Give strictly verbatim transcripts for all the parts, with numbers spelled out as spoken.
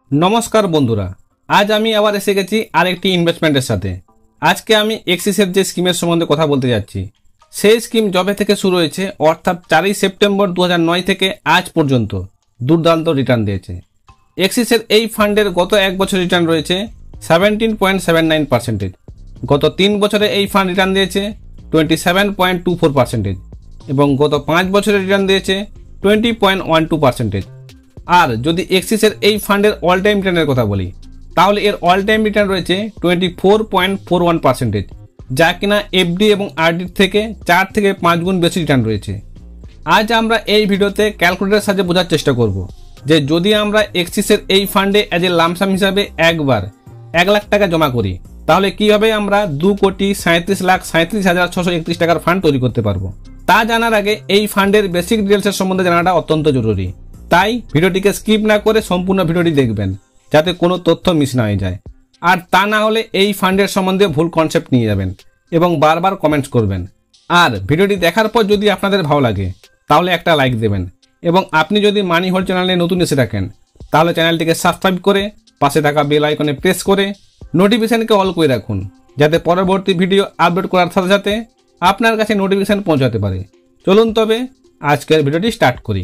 नमस्कार बंधुरा आज आमी आबार एसे गेছি আরেকটি ইনভেস্টমেন্টের সাথে। আজকে আমি এক্সিসের যে স্কিমের সম্বন্ধে কথা বলতে যাচ্ছি সেই স্কিম যবে থেকে শুরু হয়েছে অর্থাৎ চারই সেপ্টেম্বর দু হাজার নয় থেকে আজ পর্যন্ত দুর্দান্ত রিটার্ন দিয়েছে। এক্সিসের এই ফান্ডের গত এক বছর রিটার্ন রয়েছে seventeen point seven nine percentage, গত তিন বছরে এই ফান্ড রিটার্ন দিয়েছে twenty seven point two four percentage এবং গত পাঁচ বছরে রিটার্ন দিয়েছে twenty point one two percentage. আর যদি এক্সিসের এই ফান্ডের অল টাইম রিটার্নের কথা বলি তাহলে এর অল টাইম রিটার্ন রয়েছে twenty four point four one percentage, যা কিনা এফডি এবং আরডির থেকে চার থেকে পাঁচ গুণ বেশি রিটার্ন রয়েছে। আজ আমরা এই ভিডিওতে ক্যালকুলেটরের সাহায্যে বোঝার চেষ্টা করব যে যদি আমরা এক্সিসের এই ফান্ডে অ্যাজ এ লামসাম হিসাবে একবার এক লাখ টাকা জমা করি তাহলে কিভাবে আমরা দু কোটি সাঁত্রিশ লাখ সাঁত্রিশ হাজার ছশো একত্রিশ টাকার ফান্ড তৈরি করতে পারবো। তা জানার আগে এই ফান্ডের বেসিক ডিটেলসের সম্বন্ধে জানাটা অত্যন্ত জরুরি, তাই ভিডিওটিকে স্কিপ না করে সম্পূর্ণ ভিডিওটি দেখবেন যাতে কোনো তথ্য মিস না হয়ে যায়। আর তা না হলে এই ফান্ডের সম্বন্ধে ভুল কনসেপ্ট নিয়ে যাবেন এবং বারবার কমেন্টস করবেন। আর ভিডিওটি দেখার পর যদি আপনাদের ভালো লাগে তাহলে একটা লাইক দেবেন এবং আপনি যদি মানি হোল্ড চ্যানেলে নতুন এসে থাকেন তাহলে চ্যানেলটিকে সাবস্ক্রাইব করে পাশে থাকা বেল আইকনে প্রেস করে নোটিফিকেশনকে অল করে রাখুন যাতে পরবর্তী ভিডিও আপলোড করার সাথে সাথে আপনার কাছে নোটিফিকেশন পৌঁছাতে পারে। চলুন তবে আজকের ভিডিওটি স্টার্ট করি।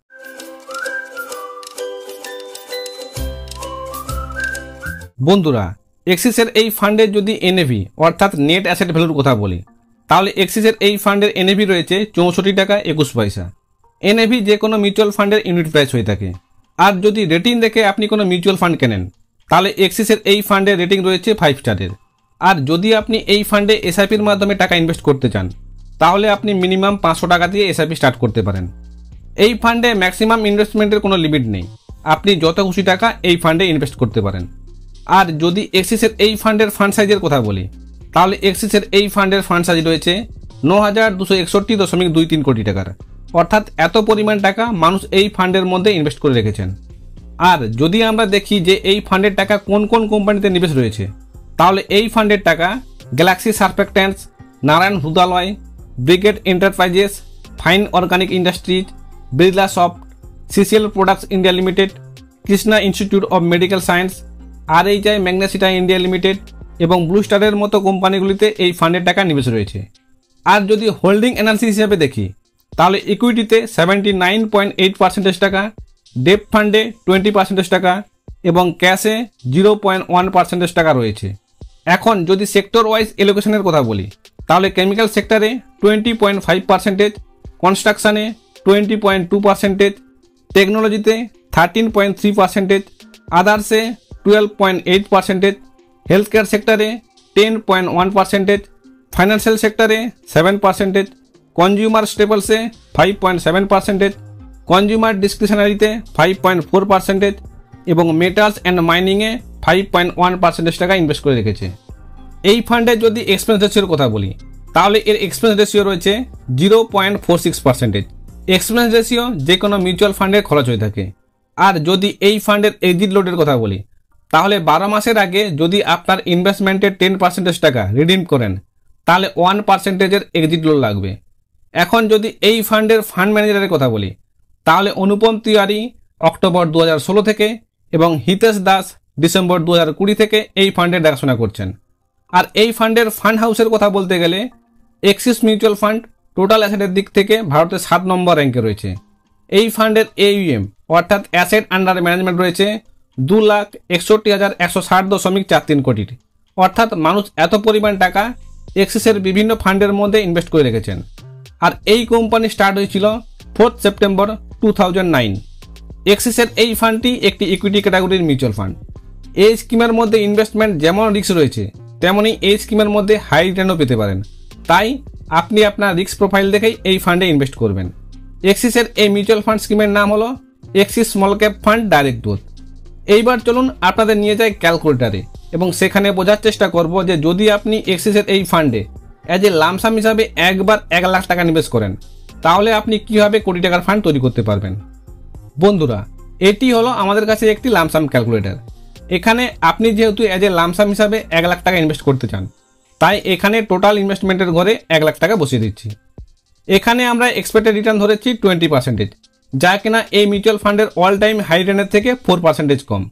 বন্ধুরা, এক্সিসের এই ফান্ডের যদি এনএভি অর্থাৎ নেট অ্যাসেট ভ্যালুর কথা বলি তাহলে এক্সিসের এই ফান্ডের এনএভি রয়েছে চৌষট্টি টাকা একুশ পয়সা। এনএভি যে কোনো মিউচুয়াল ফান্ডের ইউনিট প্রাইস হয়ে থাকে। আর যদি রেটিং দেখে আপনি কোনো মিউচুয়াল ফান্ড কেনেন তাহলে এক্সিসের এই ফান্ডের রেটিং রয়েছে ফাইভ স্টারের। আর যদি আপনি এই ফান্ডে এসআইপির মাধ্যমে টাকা ইনভেস্ট করতে চান তাহলে আপনি মিনিমাম পাঁচশো টাকা দিয়ে এসআইপি স্টার্ট করতে পারেন। এই ফান্ডে ম্যাক্সিমাম ইনভেস্টমেন্টের কোনো লিমিট নেই, আপনি যত খুশি টাকা এই ফান্ডে ইনভেস্ট করতে পারেন। আর যদি এক্সিসের এই ফান্ডের ফান্ড সাইজের কথা বলি তাহলে এক্সিসের এই ফান্ডের ফান্ড সাইজ রয়েছে ন হাজার দুশো একষট্টি দশমিক দুই তিন কোটি টাকার, অর্থাৎ এত পরিমাণ টাকা মানুষ এই ফান্ডের মধ্যে ইনভেস্ট করে রেখেছেন। আর যদি আমরা দেখি যে এই ফান্ডের টাকা কোন কোন কোম্পানিতে নিবেশ রয়েছে তাহলে এই ফান্ডের টাকা galaxy surfactants, Narayana Hrudayalaya, brigade enterprises, fine organic industries, Birla soft, CCL products India limited, Krishna institute of medical science, RHI magnesita India limited এবং ব্লু স্টারের মতো কোম্পানিগুলিতে এই ফান্ডের টাকা নিবেশ রয়েছে। আর যদি হোল্ডিং অ্যানালিসিস হিসেবে দেখি তাহলে ইকুইটিতে seventy nine point eight percentage টাকা, ডেপ ফান্ডে টোয়েন্টি পার্সেন্টেজ টাকা এবং ক্যাশে জিরো পয়েন্ট ওয়ান পার্সেন্টেজ টাকা রয়েছে। এখন যদি সেক্টর ওয়াইজ এলোকেশনের কথা বলি তাহলে কেমিক্যাল সেক্টরে টোয়েন্টি পয়েন্ট ফাইভ পার্সেন্টেজ, কনস্ট্রাকশানে টোয়েন্টি পয়েন্ট টু পার্সেন্টেজ, টেকনোলজিতে থার্টিন পয়েন্ট থ্রি পার্সেন্টেজ, আদার্সে twelve point eight percentage, health care সেক্টরে ten point one percentage, financial সেক্টরে সেভেন পার্সেন্টেজ, কনজিউমার স্টেপলসে five point seven percentage, consumer ডিসক্রিশনারিতে five point four percentage এবং metals and মাইনিংয়ে five point one percentage টাকা invest করে রেখেছে। এই ফান্ডে যদি এক্সপেন্স রেশিওর কথা বলি তাহলে এর এক্সপেন্স রেশিও রয়েছে zero point four six percentage. Expense ratio যে কোনো মিউচুয়াল ফান্ডের খরচ হয়ে থাকে। আর যদি এই ফান্ডের এক্সিট লোডের কথা বলি তাহলে বারো মাসের আগে যদি আপনার ইনভেস্টমেন্টের টেন পার্সেন্টেজ টাকা রিডিম করেন তাহলে ওয়ান পার্সেন্টেজের এক্সিট লোড লাগবে। এখন যদি এই ফান্ডের ফান্ড ম্যানেজারের কথা বলি তাহলে অনুপম তিওয়ারি অক্টোবর দু হাজার ষোলো থেকে এবং হিতেশ দাস ডিসেম্বর দু হাজার কুড়ি থেকে এই ফান্ডের দেখাশোনা করছেন। আর এই ফান্ডের ফান্ড হাউসের কথা বলতে গেলে এক্সিস মিউচুয়াল ফান্ড টোটাল অ্যাসেটের দিক থেকে ভারতের সাত নম্বর র্যাঙ্কে রয়েছে। এই ফান্ডের এইউএম অর্থাৎ অ্যাসেট আন্ডার ম্যানেজমেন্ট রয়েছে দু লাখ একষট্টি হাজার একশো ষাট দশমিক চার তিন কোটির, অর্থাৎ মানুষ এত পরিমাণ টাকা এক্সিসের বিভিন্ন ফান্ডের মধ্যে ইনভেস্ট করে রেখেছেন। আর এই কোম্পানি স্টার্ট হয়েছিল fourth September two thousand nine. এক্সিসের এই ফান্ডটি একটি ইকুইটি ক্যাটাগরির মিউচুয়াল ফান্ড। এই স্কিমের মধ্যে ইনভেস্টমেন্ট যেমন রিস্ক রয়েছে তেমনই এই স্কিমের মধ্যে হাই রিটার্নও পেতে পারেন, তাই আপনি আপনার রিস্ক প্রোফাইল দেখেই এই ফান্ডে ইনভেস্ট করবেন। এক্সিসের এই মিউচুয়াল ফান্ড স্কিমের নাম হলো Axis small cap fund direct growth. এইবার চলুন আপনাদের নিয়ে যাই ক্যালকুলেটারে এবং সেখানে বোঝার চেষ্টা করব যে যদি আপনি এক্সিসের এই ফান্ডে অ্যাজ এ লামসাম হিসাবে একবার এক লাখ টাকা নিবেশ করেন তাহলে আপনি কিভাবে কোটি টাকার ফান্ড তৈরি করতে পারবেন। বন্ধুরা, এটি হলো আমাদের কাছে একটি লামসাম ক্যালকুলেটর। এখানে আপনি যেহেতু অ্যাজ এ লামসাম হিসাবে এক লাখ টাকা ইনভেস্ট করতে চান তাই এখানে টোটাল ইনভেস্টমেন্টের ঘরে এক লাখ টাকা বসিয়ে দিচ্ছি। এখানে আমরা এক্সপেক্টেড রিটার্ন ধরেছি টোয়েন্টি পার্সেন্টেজ, যা কিনা এই মিউচুয়াল ফান্ডের অল টাইম হাই রিটার্নের থেকে ফোর পার্সেন্টেজ কম।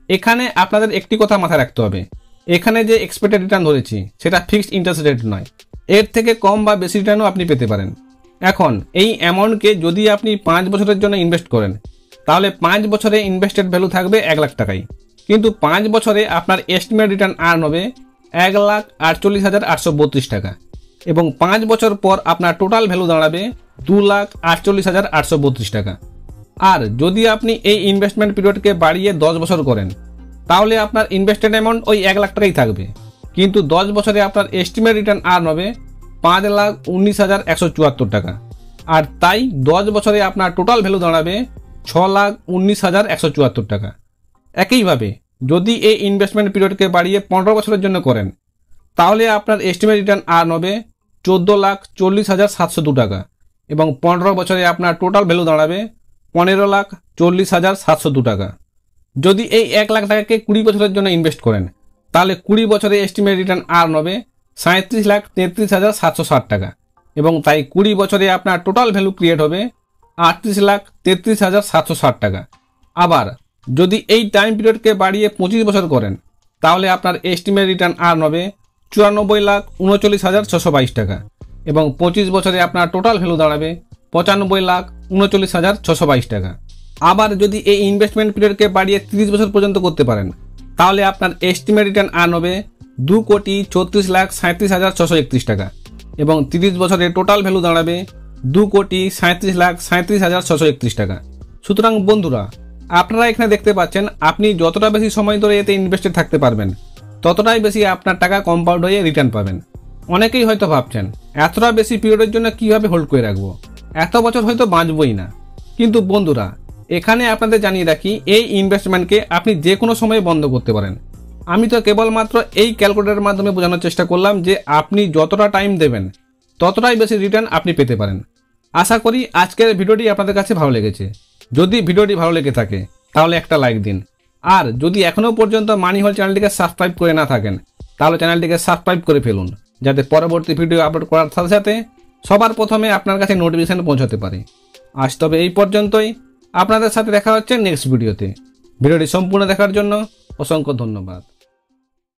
এখানে আপনাদের একটি কথা মাথায় রাখতে হবে, এখানে যে এক্সপেক্টেড রিটার্ন ধরেছি সেটা ফিক্সড ইন্টারেস্ট রেট নয়, এর থেকে কম বা বেশি রিটার্নও আপনি পেতে পারেন। এখন এই অ্যামাউন্টকে যদি আপনি পাঁচ বছরের জন্য ইনভেস্ট করেন তাহলে পাঁচ বছরে ইনভেস্টেড ভ্যালু থাকবে এক লাখ টাকায়, কিন্তু পাঁচ বছরে আপনার এস্টিমেট রিটার্ন আর্ন হবে এক লাখ আটচল্লিশ হাজার আটশো বত্রিশ টাকা এবং পাঁচ বছর পর আপনার টোটাল ভ্যালু দাঁড়াবে দু লাখ আটচল্লিশ হাজার আটশো বত্রিশ টাকা। আর যদি আপনি এই ইনভেস্টমেন্ট পিরিয়ডকে বাড়িয়ে দশ বছর করেন তাহলে আপনার ইনভেস্টেড অ্যামাউন্ট ওই এক লাখ টাকাই থাকবে, কিন্তু দশ বছরে আপনার এস্টিমেট রিটার্ন আর্ন হবে পাঁচ লাখ উনিশ হাজার একশো চুয়াত্তর টাকা। আর তাই দশ বছরে আপনার টোটাল ভ্যালু দাঁড়াবে ছ লাখ উনিশ হাজার একশো চুয়াত্তর টাকা। একইভাবে যদি এই ইনভেস্টমেন্ট পিরিয়ডকে বাড়িয়ে পনেরো বছরের জন্য করেন তাহলে আপনার এস্টিমেট রিটার্ন আর্ন হবে চোদ্দ লাখ চল্লিশ হাজার সাতশো দু টাকা এবং পনেরো বছরে আপনার টোটাল ভ্যালু দাঁড়াবে পনেরো লাখ চল্লিশ হাজার সাতশো দু টাকা। যদি এই এক লাখ টাকাকে কুড়ি বছরের জন্য ইনভেস্ট করেন তাহলে কুড়ি বছরে এস্টিমেট রিটার্ন আর্ন হবে সাঁত্রিশ লাখ তেত্রিশ হাজার সাতশো ষাট টাকা এবং তাই কুড়ি বছরে আপনার টোটাল ভ্যালু ক্রিয়েট হবে আটত্রিশ লাখ তেত্রিশ হাজার সাতশো ষাট টাকা। আবার যদি এই টাইম পিরিয়ডকে বাড়িয়ে পঁচিশ বছর করেন তাহলে আপনার এস্টিমেট রিটার্ন আর্ন হবে চুরানব্বই লাখ উনচল্লিশ হাজার ছশো বাইশ টাকা এবং পঁচিশ বছরে আপনার টোটাল ভ্যালু দাঁড়াবে পঁচানব্বই লাখ উনচল্লিশ হাজার ছশো বাইশ টাকা। আবার যদি এই ইনভেস্টমেন্ট পিরিয়ডকে বাড়িয়ে তিরিশ বছর পর্যন্ত করতে পারেন তাহলে আপনার এস্টিমেট রিটার্ন আর্ন হবে দু কোটি ছত্রিশ লাখ সাঁত্রিশ হাজার ছশো একত্রিশ টাকা এবং তিরিশ বছরে টোটাল ভ্যালু দাঁড়াবে দু কোটি সাঁত্রিশ লাখ সাঁত্রিশ হাজার ছশো একত্রিশ টাকা। সুতরাং বন্ধুরা, আপনারা এখানে দেখতে পাচ্ছেন আপনি যতটা বেশি সময় ধরে এতে ইনভেস্টেড থাকতে পারবেন ততটাই বেশি আপনার টাকা কম্পাউন্ড হয়ে রিটার্ন পাবেন। অনেকেই হয়তো ভাবছেন এতটা বেশি পিরিয়ডের জন্য কিভাবে হোল্ড করে রাখবো, এত বছর হয়তো বাঁচবই না। কিন্তু বন্ধুরা, এখানে আপনাদের জানিয়ে রাখি এই ইনভেস্টমেন্টকে আপনি যে কোনো সময় বন্ধ করতে পারেন। আমি তো কেবলমাত্র এই ক্যালকুলেটরের মাধ্যমে বোঝানোর চেষ্টা করলাম যে আপনি যতটা টাইম দেবেন ততটাই বেশি রিটার্ন আপনি পেতে পারেন। আশা করি আজকের ভিডিওটি আপনাদের কাছে ভালো লেগেছে। যদি ভিডিওটি ভালো লেগে থাকে তাহলে একটা লাইক দিন, আর যদি এখনও পর্যন্ত মানি হল চ্যানেলটিকে সাবস্ক্রাইব করে না থাকেন তাহলে চ্যানেলটিকে সাবস্ক্রাইব করে ফেলুন, যাতে পরবর্তী ভিডিও আপলোড করার সাথে সাথে সবার প্রথমে আপনার কাছে নোটিফিকেশন পৌঁছাতে পারে। আজ তবে এই পর্যন্তই, আপনাদের সাথে দেখা হচ্ছে নেক্সট ভিডিওতে। ভিডিওটি সম্পূর্ণ দেখার জন্য অসংখ্য ধন্যবাদ।